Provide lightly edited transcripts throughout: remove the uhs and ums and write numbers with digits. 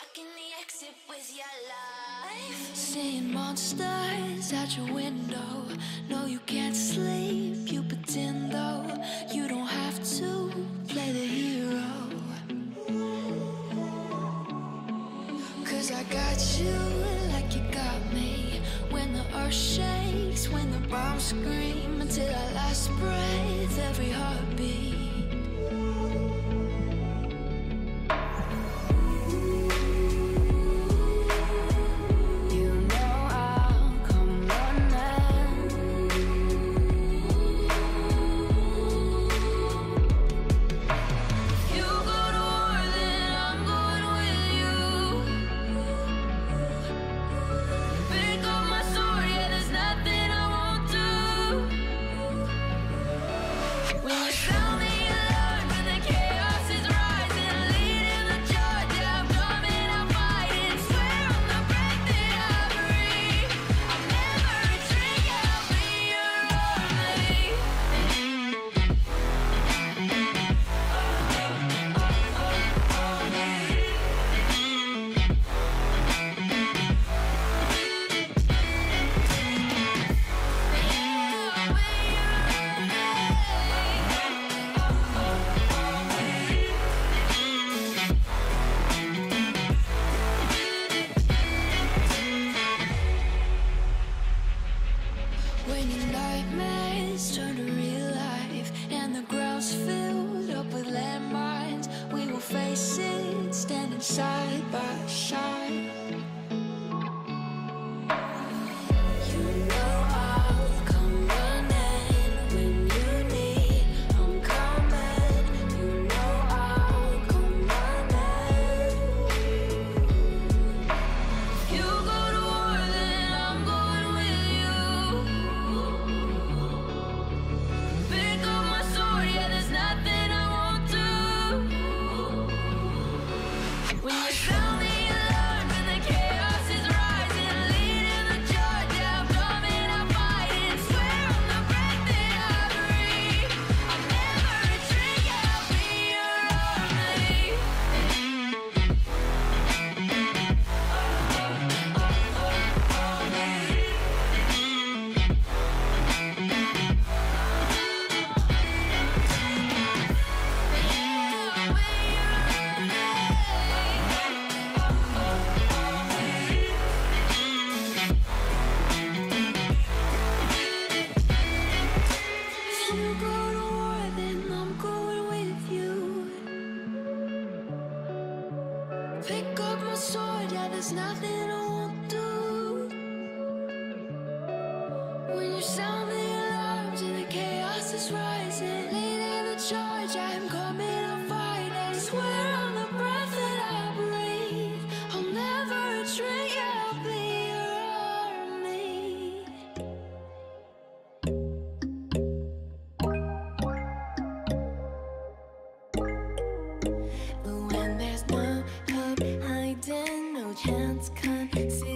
blocking the exit with your life. Seeing monsters at your window. No, you can't sleep, you pretend though. You don't have to play the hero. Cause I got you like you got me. When the earth shakes, when the bombs scream, until our last breath, every heartbeat. When your nightmares turn to real life and the ground's filled up with landmines, we will face it standing side by side. You know I'll come running when you need. I'm coming. You know I'll come running. You go to war, then I'm going with you. Pick up my sword, yeah, there's nothing I won't do. When you sound the alarm and the chaos is rising, leading the charge, yeah, I'm coming, I'm fighting. Swear on the breath that I breathe, I'll never retreat, yeah, I'll be your army. If you go to war, then I'm going with you. Pick up my sword, yeah, there's nothing I won't do. When you sound the alarms and the chaos is rising, leading the charge, I'm coming, I'm fighting. Swear on the breath that I breathe, I'll never retreat, yeah, I'll be your army. But when there's no hope hiding, no chance concealing.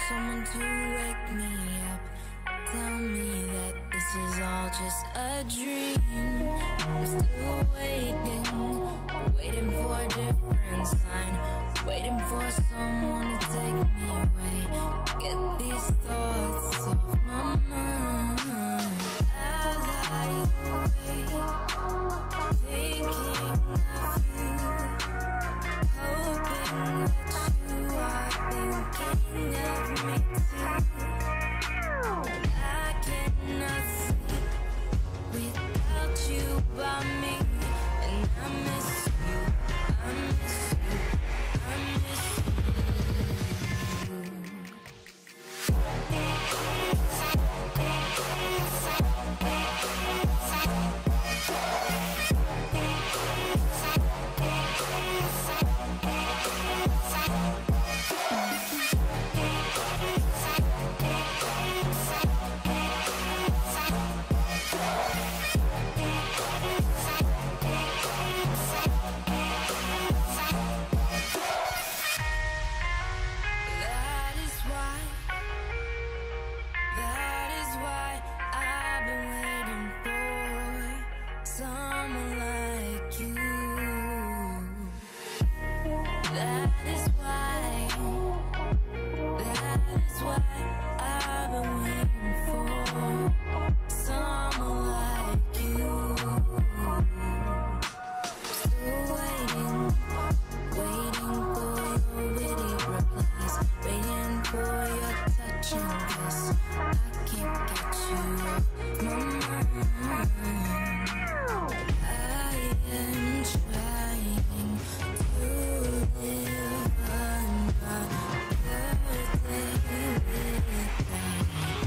someone to wake me up. Tell me that this is all just a dream. I'm still waiting for a different sign, waiting for someone to take me away. Get these thoughts off my mind. As I wait, thinking of you, hoping that you are thinking of me too. I cannot sleep without you by me, and I miss you, I miss you, I miss That is why I've been waiting for someone like you. That is why I've been waiting for someone like you. Still waiting for your witty replies, waiting for your touch and kiss. I can't get you off my mind. I am trying to live another day without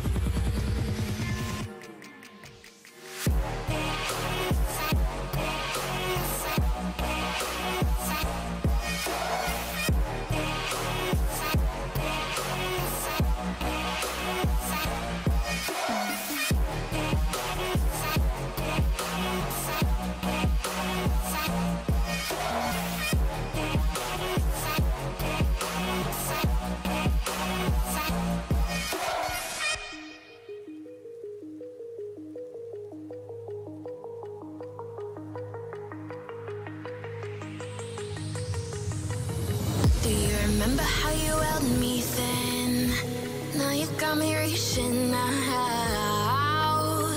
Do you remember how you held me then? Now you got me reaching out.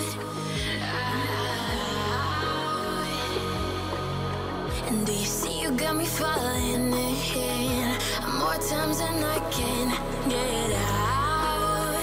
And do you see you got me falling in more times than I can get out.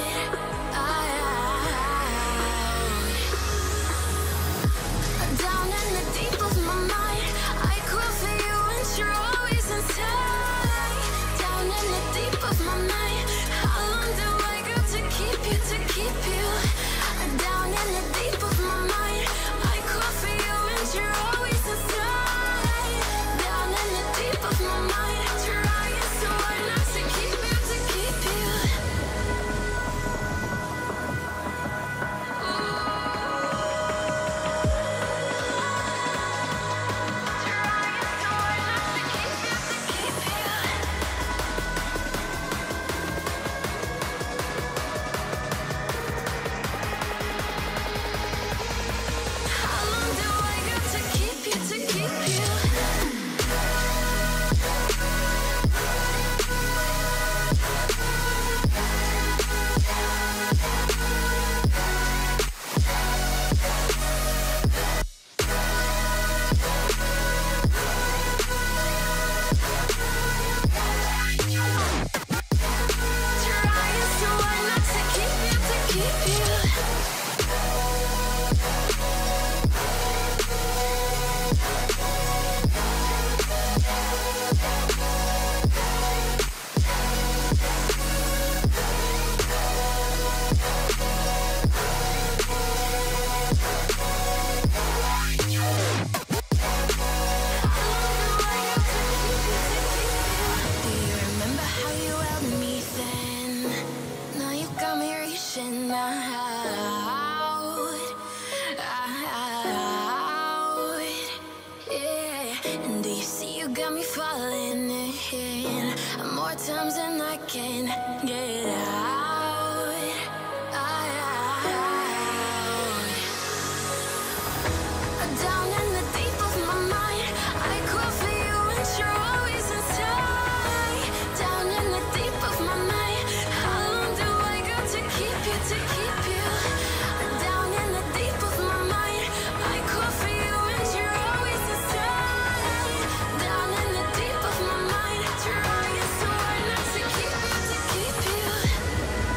Down in the deep of my mind, I crawl for you and you're always inside. Down in the deep of my mind, how long do I got to keep you, to keep you? Down in the deep of my mind, I crawl for you and you're always inside. Down in the deep of my mind, trying so hard not to keep you, to keep you. hard times and I can't get out. Down in the deep of my mind, I crawl for you and you're always inside. Down in the deep of my mind, how long do I got to keep you, to keep you? Down in the deep of my mind, I crawl for you and you're always inside. Down in the deep of my mind, trying so hard not to keep you, to keep you.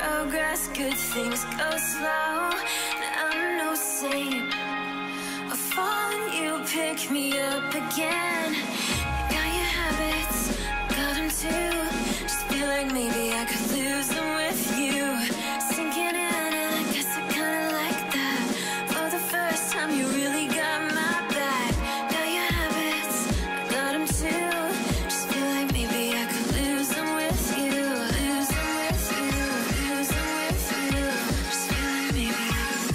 progress, good things go slow. I'm no saint. I fall and you pick me up again. Got your habits, got them too. Just feel like maybe I could lose them with you. Sinking in, and I guess I kinda like that. For the first time, you really got my back. Got your habits, I got them too. Just feel like maybe I could lose them with you. Lose them with you, lose them with you. Just feel like maybe I could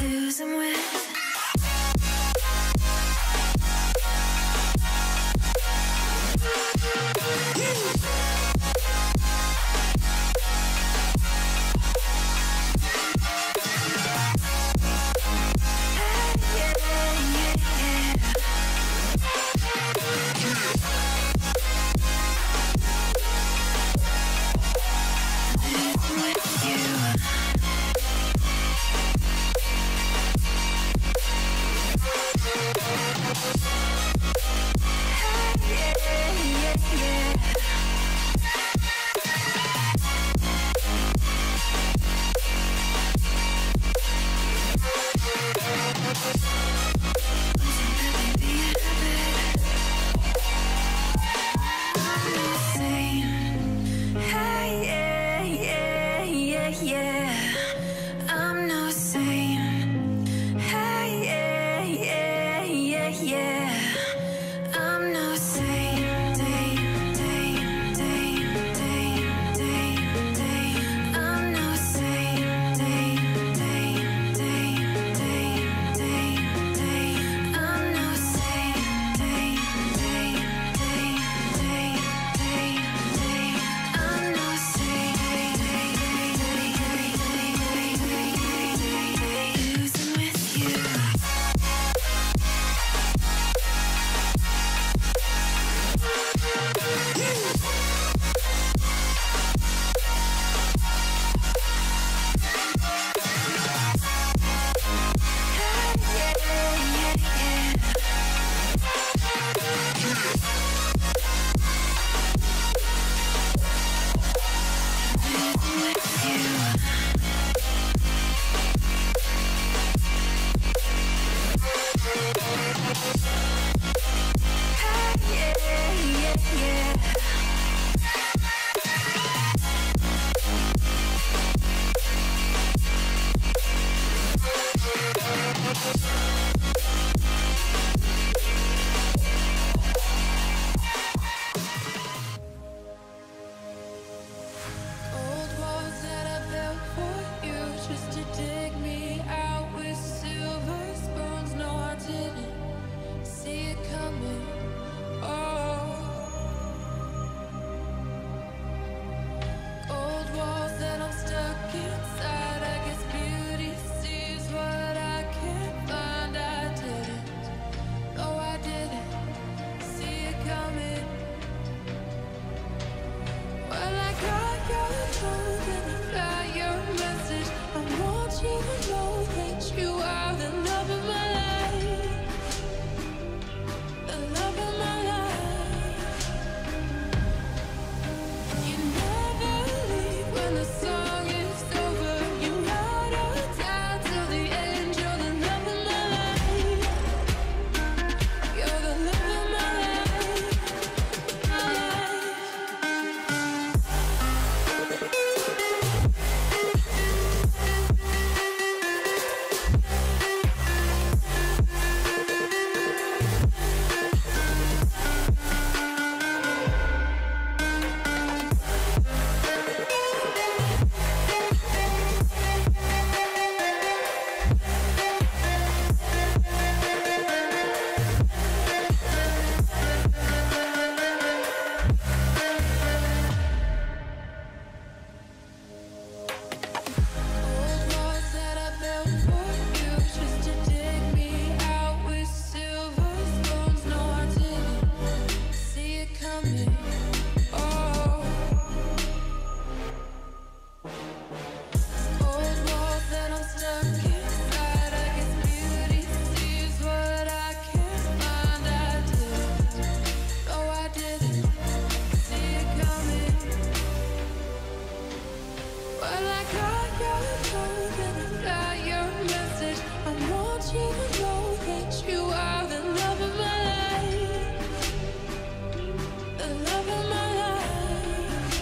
to know that you are the love of my life, the love of my life.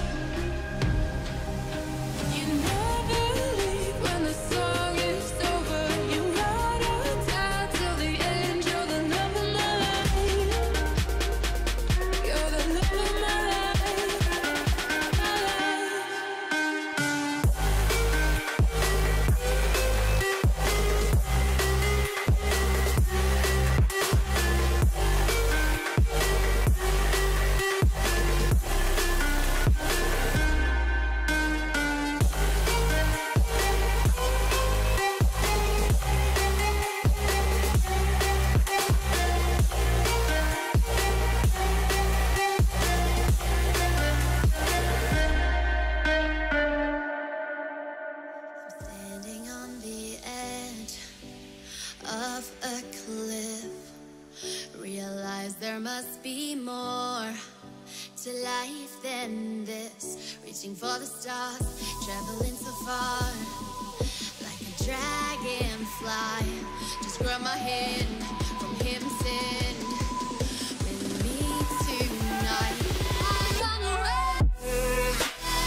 You never leave when the song is over. You ride or die till the end. You're the love of my life. You're the love of my life, my life. Standing on the edge of a cliff, realize there must be more to life than this. Reaching for the stars, traveling so far, like a dragonfly. Just grab my hand from him, send with me tonight. I run away.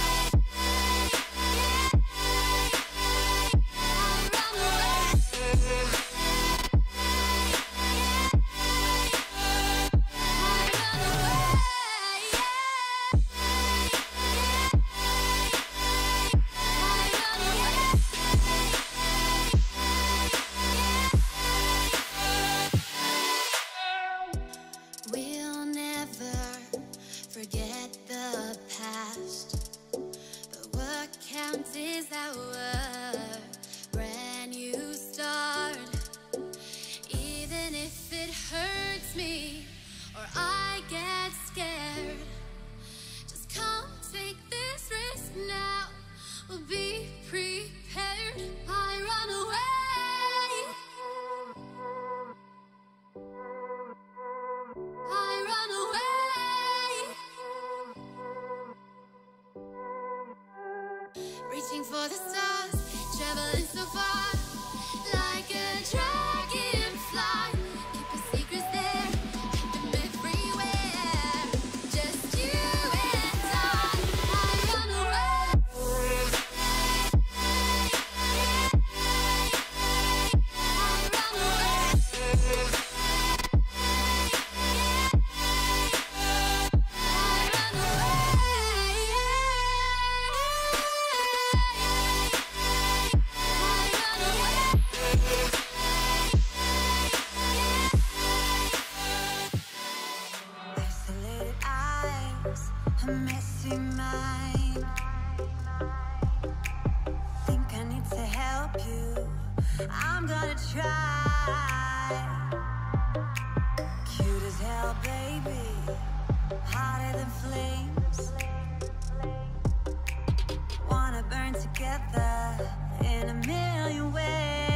We'll never forget the past, but what counts is our brand new start. Even if it hurts me or I get scared, just come take this risk now. We'll be prepared. I run away. I run away. Reaching for the stars, traveling so far, like a dragonfly. Keep your secrets there, keep them everywhere. Just you and I run away. I run away. Isolated eyes, a messy mind. Think I need to help you. I'm gonna try. Cute as hell, baby. Hotter than flames. Wanna burn together in a million ways.